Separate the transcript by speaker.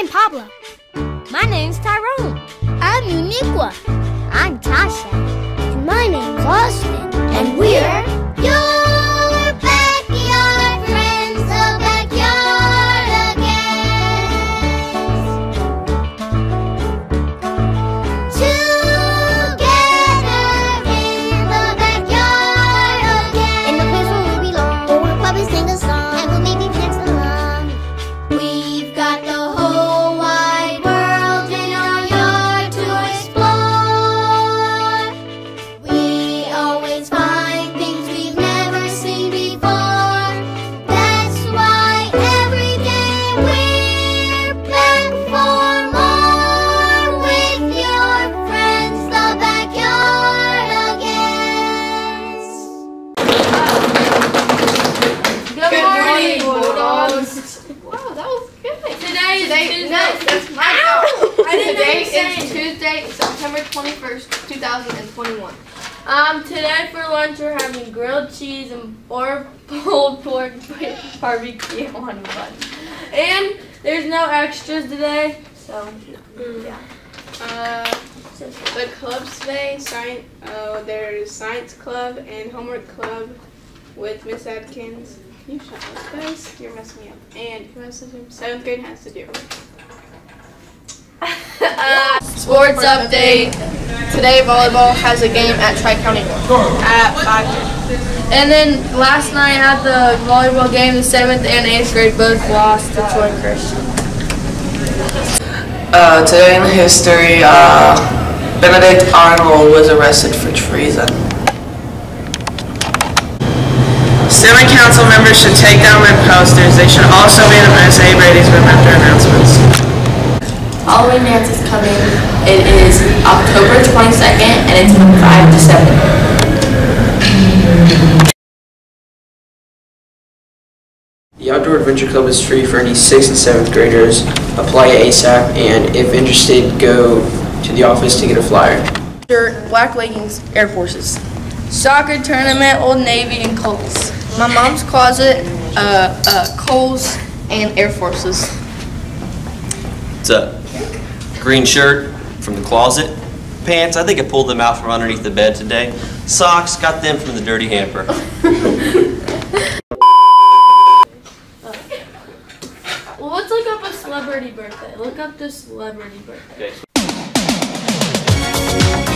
Speaker 1: I'm Pablo.
Speaker 2: My name's Tyrone.
Speaker 3: I'm Uniqua.
Speaker 2: I'm Tasha.
Speaker 3: And my name's Austin.
Speaker 2: And we're
Speaker 3: your backyard friends, the backyard again. Together in the backyard again. In the place where we belong, where we'll probably sing a song, and we'll maybe dance along. We've got the whole wide world in our yard to explore. We always find things we've never seen before. That's why every day we're back for more with your friends, the backyard again.
Speaker 4: Good morning, Bulldogs. Wow, that was good. Today is Tuesday, September 21st, 2021. Today for lunch we're having grilled cheese and pulled pork barbecue on bun. And there's no extras today, so yeah.
Speaker 5: The clubs today, there's science club and homework club with Miss Adkins. You shut up, guys. You're messing me up. And who has to do? 7th grade has to do.
Speaker 4: Sports update. Today volleyball has a game at Tri-County at 5:30. And then last night at the volleyball game, the 7th and 8th grade both lost to Troy Christian.
Speaker 6: Today in history, Benedict Arnold was arrested for treason. Student council members should take down their posters. They should also be in Miss A. Brady's room after announcements.
Speaker 7: Halloween dance is coming. It is October 22nd and it's from 5 to 7.
Speaker 6: The Outdoor Adventure Club is free for any 6th and 7th graders. Apply ASAP, and if interested, go to the office to get a flyer.
Speaker 4: Shirt, black leggings, Air Forces. Soccer tournament, Old Navy and Kohl's. My mom's closet, Kohl's and Air Forces.
Speaker 8: It's a green shirt from the closet. Pants, I think I pulled them out from underneath the bed today. Socks, got them from the dirty hamper.
Speaker 4: Well, let's look up a celebrity birthday. Look up the celebrity birthday.
Speaker 8: Okay.